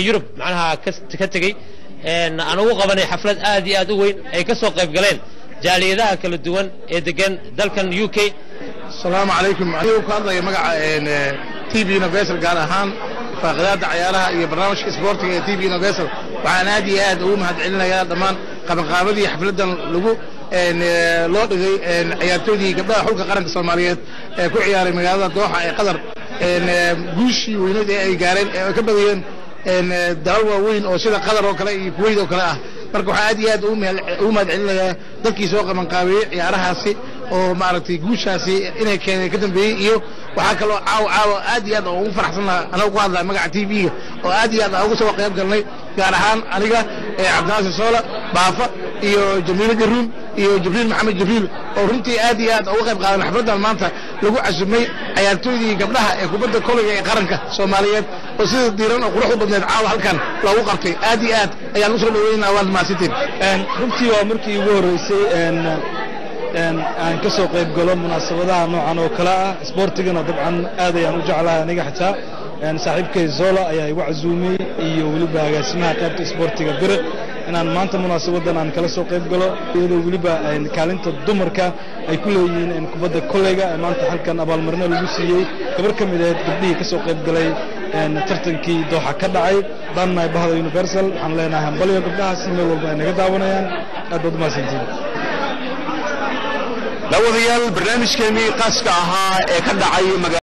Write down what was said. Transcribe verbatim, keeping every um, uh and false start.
Europe macnaha ka tagay een aan ugu qabanay xaflad aad iyo aad u weyn ay ka soo qayb galeen jaaliyadaha kala duwan ee degan dalkan U K. Assalamu alaykum ayuu ka hadlay magaca een T V Universal gaar ahaan faqraadda ciyaaraha iyo barnaamijka isboortiga ee T V Universal waxaan aad iyo aad ugu mahadcelinayaa dhammaan qabanqaabadii xafladan lagu een loo dhigay een ciyaartoydii gabdhaha xulka qaranka Soomaaliyeed ee ku ciyaaray magaalada Dooxa ee Qatar een guushii weyneed ee ay gaareen ee ka badiyeen een dalal waaweyn oo sida Qatar oo kale iyo Kuwait oo kale ah marka waxa aad iyo aad ugu mahadcelinayaa dadkii soo qabanqaabiyay ciyaarahaasi oo maaragtay guushaasi inay keenay ka dambeeyay iyo waxa kale oo caaw caaw aad iyo aad ugu faraxsanahay anagu ku hadlay magaca T V-ga oo aad iyo aad ugu soo qayb galnay gaar ahaan aniga ee Cabdinaasir Soola Baafa iyo Jamiil Garuun iyo Jibriil Maxamed Jibriil oo runtii aad iyo aad uga qayb qaadanay xafladan maanta lagu casumay ciyaartoydii gabdhaha ee kubadda kolayga ee qaranka Soomaaliyeed oo sida diiran oo quruxda badneed caaw halkan lagu qabtay aad iyo aad ayaan u soo dhaweynaa waan mahadsantiin een runtii waa markii ugu horeysay een een aan ka soo qayb galo munaasabadaha noocan oo kala ah isboortigana dabcan aad ayaan u jeclahay aniga xitaa een saaxiibkay Zola ayaa igu casuumay iyo waliba agaasimaha qaybta isboortiga bir inaan maanta munaasabadan aan kala soo qayb galo iyadoo waliba een kaalinta dumarka ay ku leeyihiin in kubadda kolayga ee maanta halkan abaalmarino lagu siiyay gabar ka mid ah gabdhihii ka soo qayb galay een tartankii Dooxa ka dhacay dhanna bahda Universal waxaan leenahay hambalyo gabdhahaasi meel walba ay naga daawanayaan aad baad mahadsantiin dawadayaal barnaamijkeennii qaaska ahaa ee ka dhacay